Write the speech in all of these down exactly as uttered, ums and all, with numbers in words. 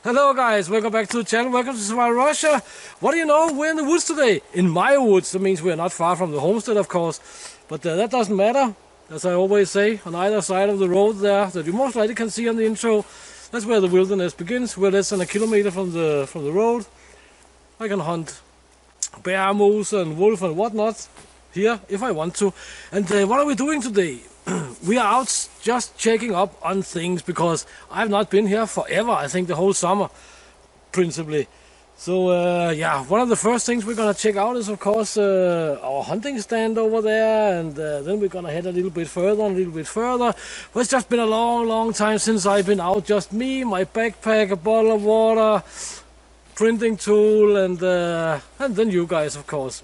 Hello guys, welcome back to the channel, welcome to Siberian Russia. What do you know, we're in the woods today, in my woods. That means we're not far from the homestead, of course, but uh, that doesn't matter. As I always say, on either side of the road there, that you most likely can see on the intro, that's where the wilderness begins. We're less than a kilometer from the from the road. I can hunt bear, moose and wolf and whatnot here if I want to. And uh, what are we doing today? We are out just checking up on things because I've not been here forever. I think the whole summer, principally. So uh, yeah, one of the first things we're gonna check out is of course uh, our hunting stand over there, and uh, then we're gonna head a little bit further and a little bit further. But it's just been a long, long time since I've been out. Just me, my backpack, a bottle of water, printing tool, and uh, and then you guys, of course.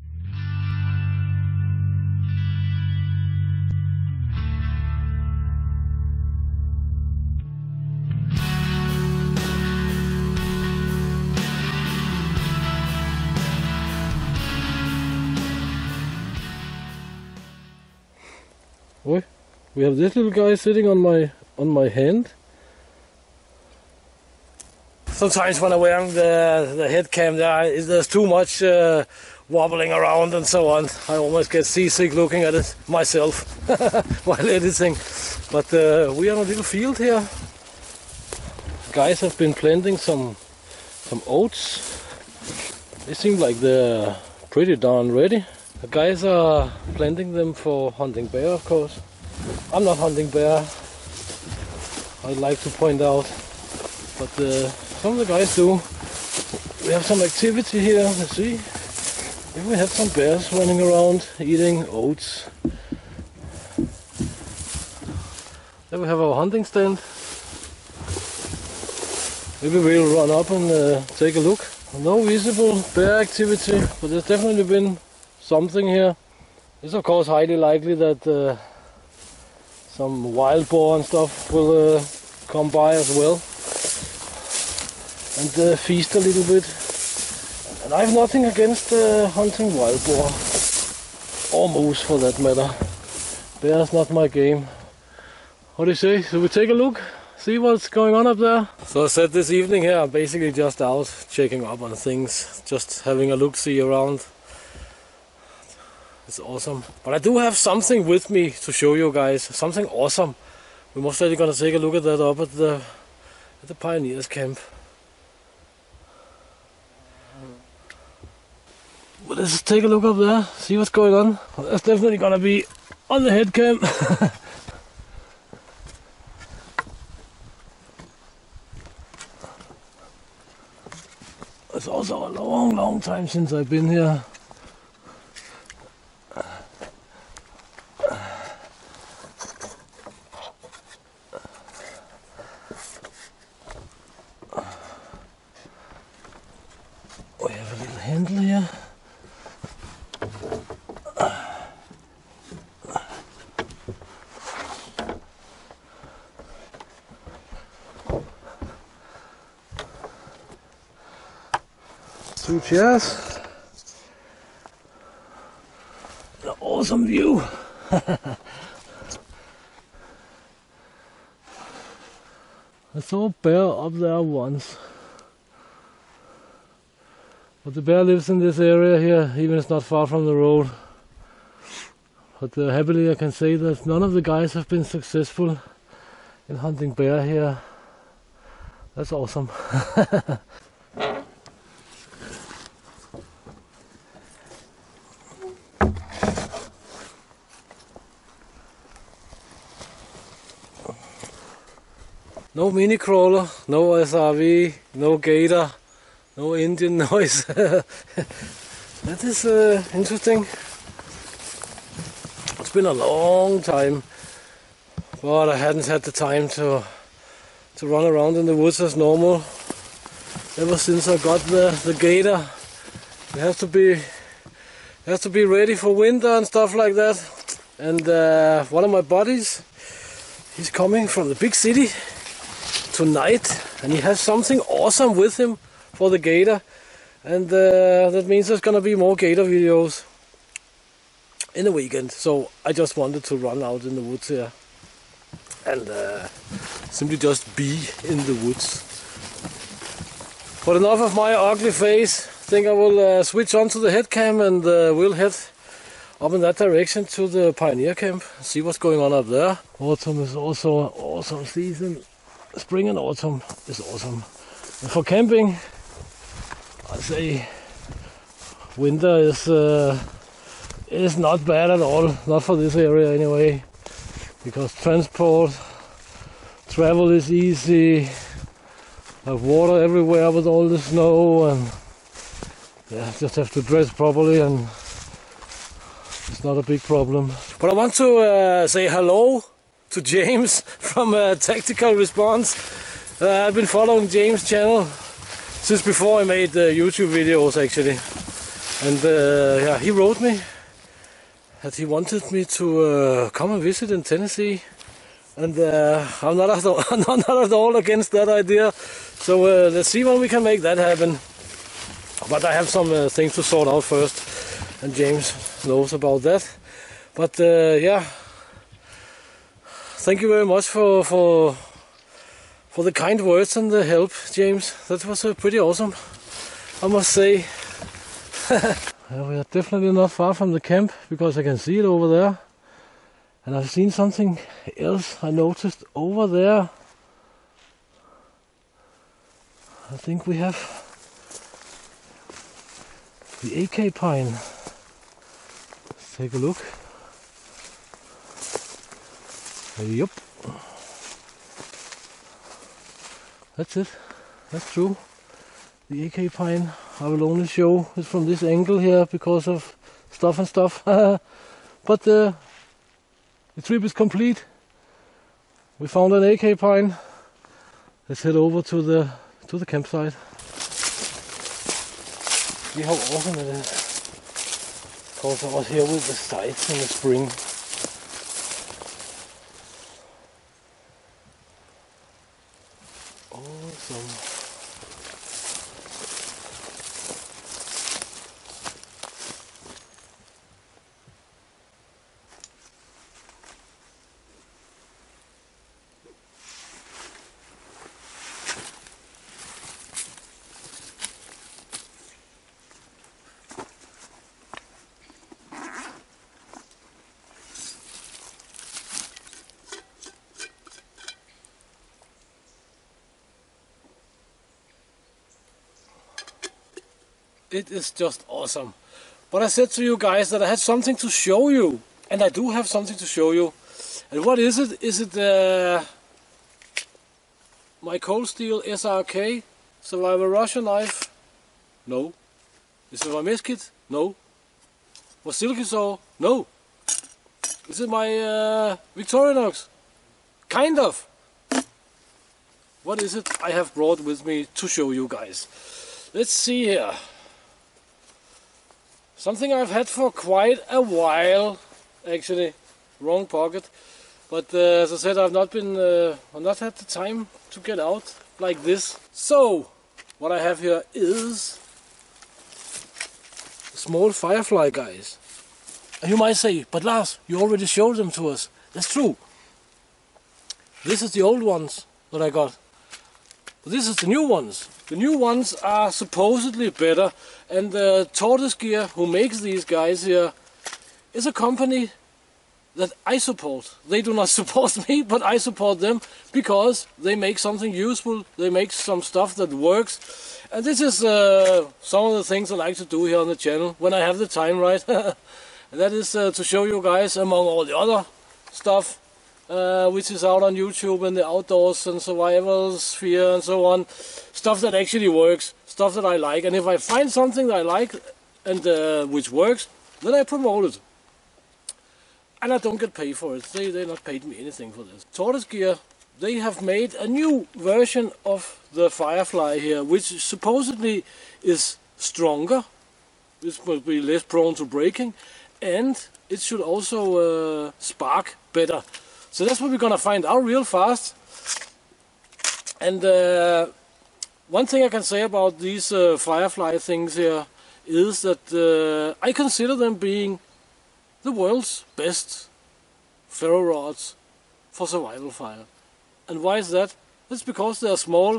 Oi, we have this little guy sitting on my on my hand. Sometimes when I'm wearing the, the head cam there, there's too much uh, wobbling around and so on. I almost get seasick looking at it myself while editing. But uh, we are in a little field here. Guys have been planting some some oats. They seem like they're pretty darn ready. The guys are planting them for hunting bear, of course. I'm not hunting bear, I'd like to point out, but uh, some of the guys do. We have some activity here, let's see. If we have some bears running around eating oats. There we have our hunting stand. Maybe we'll run up and uh, take a look. No visible bear activity, but there's definitely been something here. It's of course highly likely that uh, some wild boar and stuff will uh, come by as well and uh, feast a little bit. And I have nothing against uh, hunting wild boar or moose for that matter. Bear's not my game. What do you say? Should we take a look? See what's going on up there? So I said this evening here, I'm basically just out checking up on things, just having a look-see around. It's awesome. But I do have something with me to show you guys. Something awesome. We're most likely gonna take a look at that up at the at the Pioneers camp. But let's take a look up there, see what's going on. That's definitely gonna be on the head cam. It's also a long, long time since I've been here. We have a little handle here. Two chairs. An awesome view. I saw a bear up there once. But the bear lives in this area here, even it's not far from the road. But uh, happily I can say that none of the guys have been successful in hunting bear here. That's awesome. No mini crawler, no S R V, no gator. No Indian noise. That is uh, interesting. It's been a long time, but I hadn't had the time to to run around in the woods as normal. Ever since I got the the gator, you have to be you have to be ready for winter and stuff like that. And uh, one of my buddies, he's coming from the big city tonight, and he has something awesome with him for the gator, and uh, that means there's gonna be more gator videos in the weekend. So I just wanted to run out in the woods here and uh, simply just be in the woods. But enough of my ugly face. I think I will uh, switch on to the head cam and uh, we'll head up in that direction to the Pioneer camp. See what's going on up there. Autumn is also an awesome season. Spring and autumn is awesome. And for camping, I'd say winter is uh, is not bad at all. Not for this area anyway, because transport, travel is easy. Have water everywhere with all the snow, and yeah, just have to dress properly, and it's not a big problem. But I want to uh, say hello to James from uh, Tactical Response. Uh, I've been following James' channel since before I made uh, YouTube videos actually, and uh, yeah, he wrote me that he wanted me to uh, come and visit in Tennessee. And uh, I'm not at all, not at all against that idea. So uh, let's see when we can make that happen. But I have some uh, things to sort out first, and James knows about that. But uh, yeah, thank you very much for for for the kind words and the help, James. That was uh, pretty awesome, I must say. We are definitely not far from the camp because I can see it over there. And I've seen something else I noticed over there. I think we have the A K pine. Let's take a look. Yup. That's it. That's true. The A K pine. I will only show it from this angle here because of stuff and stuff. But uh, the trip is complete. We found an A K pine. Let's head over to the to the campsite. See how awesome it is. Of course, I was here with the sites in the spring. Awesome. It is just awesome. But I said to you guys that I had something to show you, and I do have something to show you. And what is it? Is it uh, my cold steel S R K survival Russian knife? No. Is it my meskit? No. My silky saw? No. Is it my uh, Victorinox? Kind of. What is it I have brought with me to show you guys? Let's see here. Something I've had for quite a while, actually. Wrong pocket. But uh, as I said, I've not been, uh, I've not had the time to get out like this. So, what I have here is a small firefly, guys. And you might say, but Lars, you already showed them to us. That's true. This is the old ones that I got. But this is the new ones. The new ones are supposedly better, and uh, Tortoise Gear, who makes these guys here, is a company that I support. They do not support me, but I support them because they make something useful. They make some stuff that works, and this is uh, some of the things I like to do here on the channel when I have the time, right? And that is uh, to show you guys, among all the other stuff, Uh, which is out on YouTube and the outdoors and survival sphere and so on, stuff that actually works, stuff that I like, and if I find something that I like and uh, which works, then I promote it, and I don't get paid for it. They they not paid me anything for this. Tortoise Gear, they have made a new version of the Firefly here, which supposedly is stronger, it will be less prone to breaking, and it should also uh, spark better. So that's what we're gonna find out real fast. And uh, one thing I can say about these uh, Firefly things here is that uh, I consider them being the world's best ferro rods for survival fire. And why is that? It's because they're small,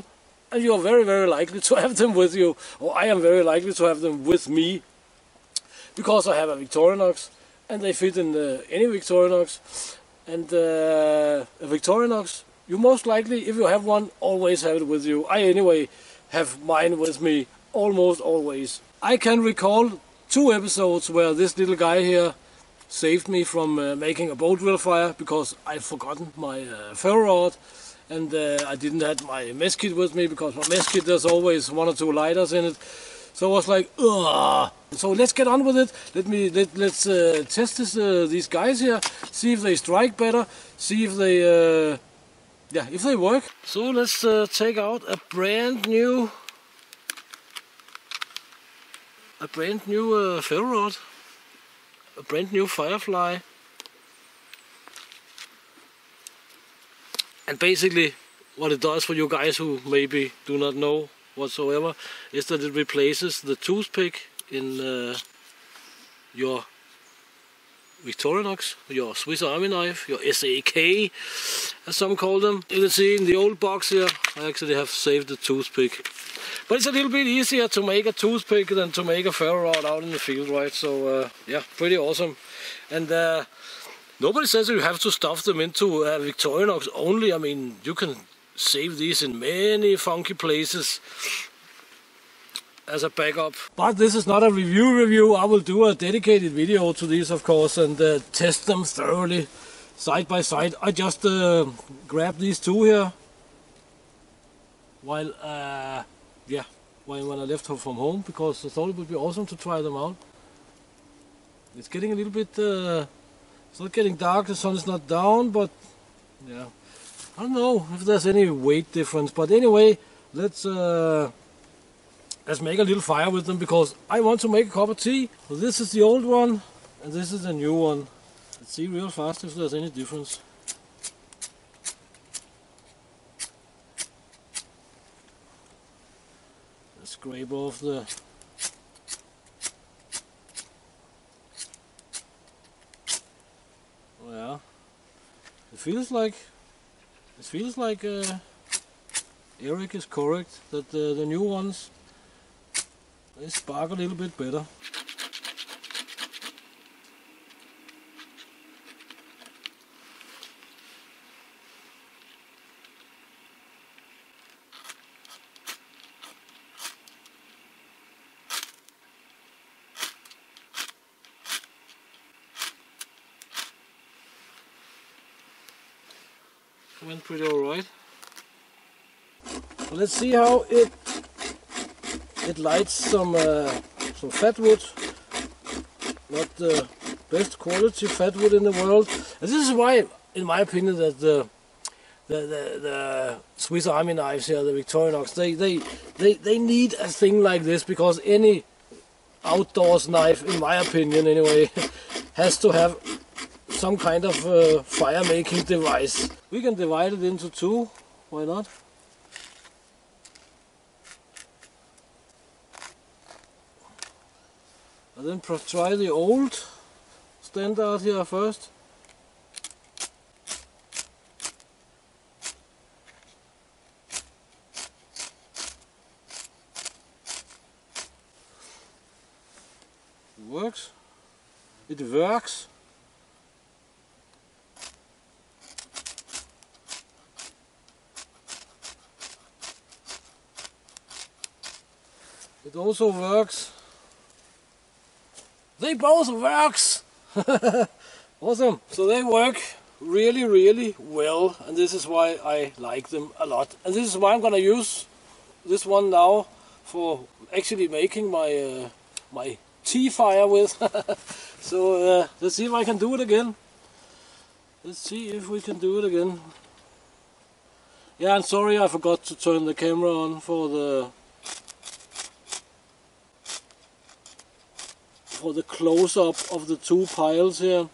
and you are very very likely to have them with you, or I am very likely to have them with me, because I have a Victorinox and they fit in uh, any Victorinox. And uh, a Victorinox, you most likely, if you have one, always have it with you. I anyway have mine with me almost always. I can recall two episodes where this little guy here saved me from uh, making a boat drill fire, because I'd forgotten my uh, ferro rod, and uh, I didn't have my mess kit with me, because my mess kit there's always one or two lighters in it. So I was like, ugh. So let's get on with it. Let me let let's uh, test this uh, these guys here. See if they strike better. See if they uh, yeah if they work. So let's uh, take out a brand new a brand new uh, ferro rod, a brand new Firefly, and basically what it does for you guys who maybe do not know whatsoever is that it replaces the toothpick in uh, your Victorinox, your Swiss Army knife, your S A K as some call them. You can see in the old box here I actually have saved the toothpick, but it's a little bit easier to make a toothpick than to make a ferro rod out in the field, right? So uh, yeah, pretty awesome. And uh, nobody says you have to stuff them into a Victorinox only. I mean, you can save these in many funky places as a backup. But this is not a review review. I will do a dedicated video to these, of course, and uh, test them thoroughly side by side. I just uh, grabbed these two here while uh, yeah when, when I left from home, because I thought it would be awesome to try them out. It's getting a little bit uh, it's not getting dark, the sun is not down, but yeah, I don't know if there's any weight difference, but anyway, let's uh, let's make a little fire with them, because I want to make a cup of tea. So this is the old one, and this is the new one. Let's see real fast if there's any difference. Let's scrape off the oh yeah, it feels like It feels like uh, Eric is correct, that uh, the new ones, they spark a little bit better. Went pretty alright. So let's see how it it lights some uh, some fat wood. Not the best quality fat wood in the world. And this is why, in my opinion, that the the the, the Swiss Army knives here, the Victorinox, they they they they need a thing like this, because any outdoors knife, in my opinion anyway, has to have some kind of uh, fire making device. We can divide it into two, why not? And then try the old standard here first. It works. It works. It also works. They both works. Awesome. So they work really really well, and this is why I like them a lot. And this is why I'm gonna use this one now for actually making my uh, my tea fire with. So uh, let's see if I can do it again. Let's see if we can do it again. Yeah, I'm sorry I forgot to turn the camera on for the for the close-up of the two piles here.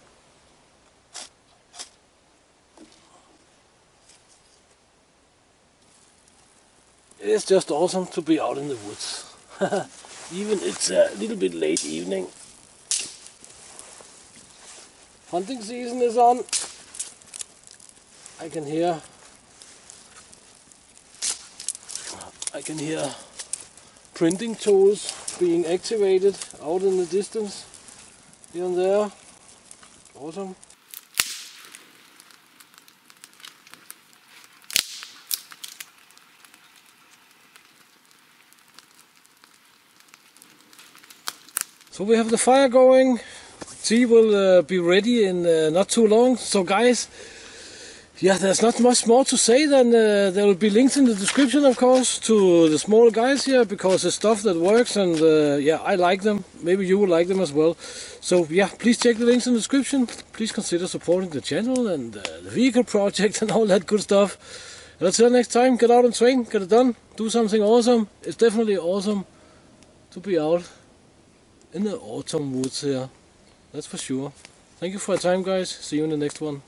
It's just awesome to be out in the woods. Even it's a little bit late evening. Hunting season is on. I can hear I can hear printing tools being activated out in the distance, here and there. Awesome. So we have the fire going. Tea will uh, be ready in uh, not too long. So guys, yeah, there's not much more to say than uh, there will be links in the description, of course, to the small guys here, because it's stuff that works, and uh, yeah, I like them. Maybe you will like them as well. So yeah, please check the links in the description. Please consider supporting the channel and uh, the vehicle project and all that good stuff. And until next time, get out and train, get it done, do something awesome. It's definitely awesome to be out in the autumn woods here. That's for sure. Thank you for your time, guys. See you in the next one.